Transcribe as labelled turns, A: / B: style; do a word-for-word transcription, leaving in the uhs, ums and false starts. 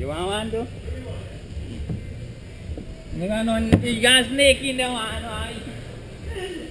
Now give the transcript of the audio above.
A: want one too? I'm gonna ikan snake in there, one.